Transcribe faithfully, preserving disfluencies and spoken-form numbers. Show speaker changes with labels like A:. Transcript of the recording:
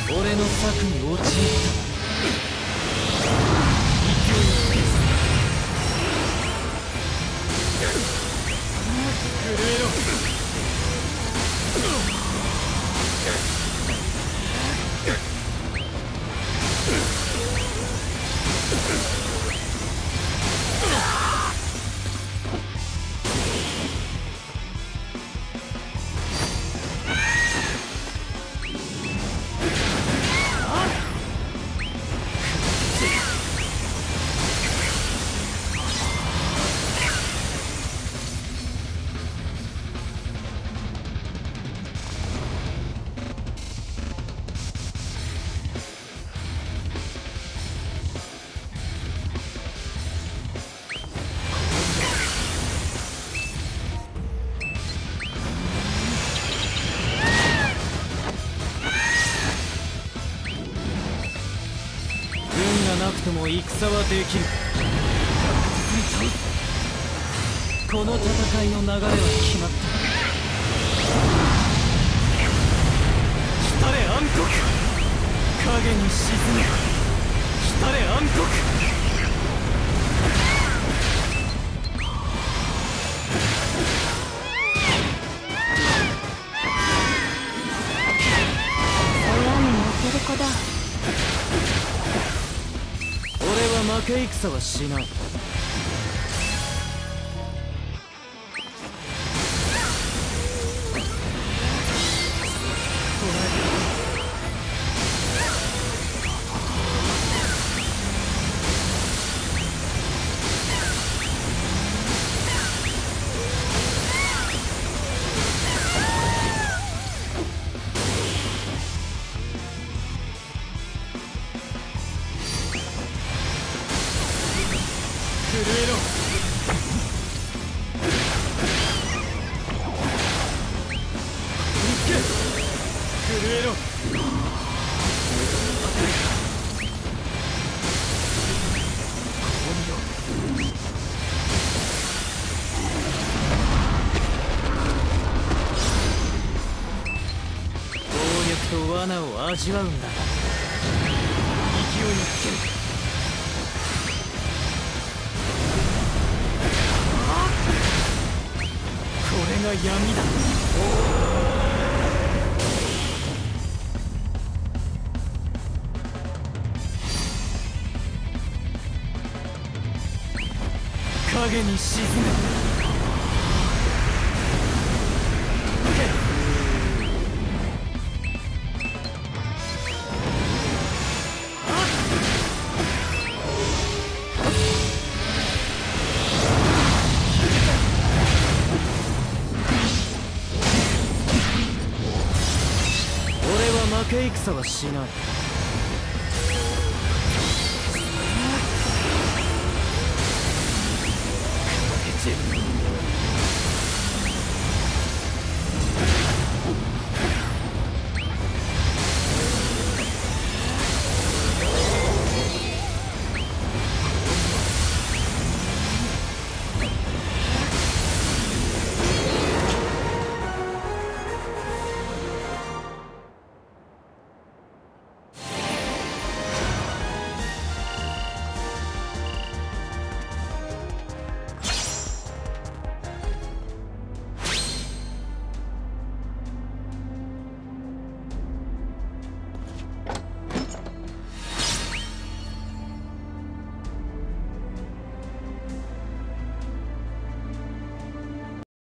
A: 俺の策に陥った。なくとも戦はできる。この戦いの流れは決まった。来れ暗黒、影に沈め。来れ暗黒。
B: 親に負ける子だ。
A: 俺は負け戦はしない。震えろ。見つけ。震えろ。暴力と罠を味わうんだ。勢いをつける。これが闇だ。影に沈め。負け戦はしない。